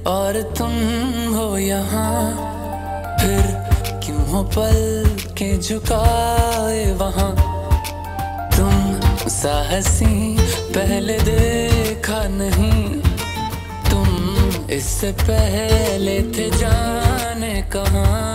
और तुम हो यहाँ, फिर क्यों हो पल के झुकाए वहाँ। तुम सा हंसी पहले देखा नहीं, तुम इससे पहले थे जाने कहाँ।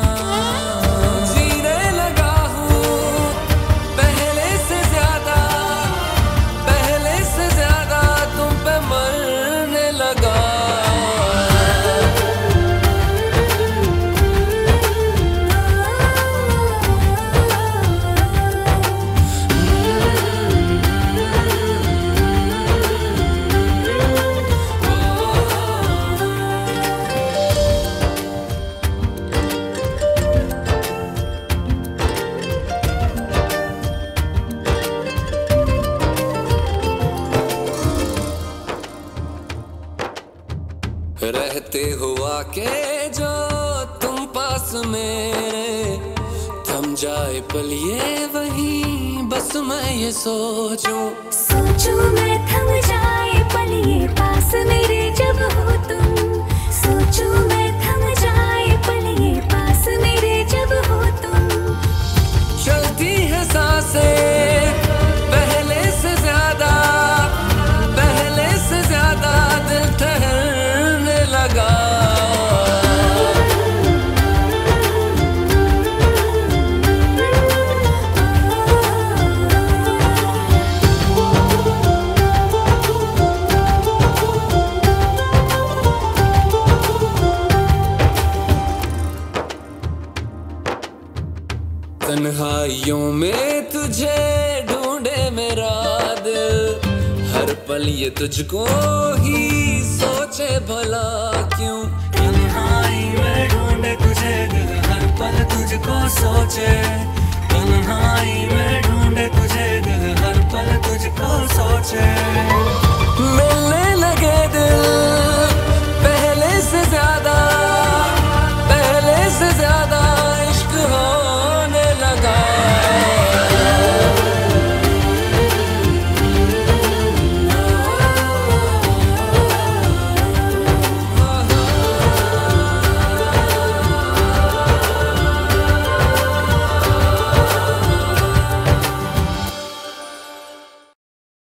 रहते हुआ के जो तुम पास मेरे, थम जाए पल ये वही बस मैं ये सोचूं मैं थम जाए पल ये पास मेरे जब हो तुम। सोचूं मैं थम जाए पल ये पास मेरे जब हो तुम। चलती है सांसें पहले से ज्यादा दिल ठहरने लगा। तन्हाइयों में तुझे ढूंढे मेरा दिल, हर पल ये तुझको ही सोचे भला क्यों। तन्हाई में ढूंढे तुझे दिल, हर पल तुझको सोचे। तन्हाई में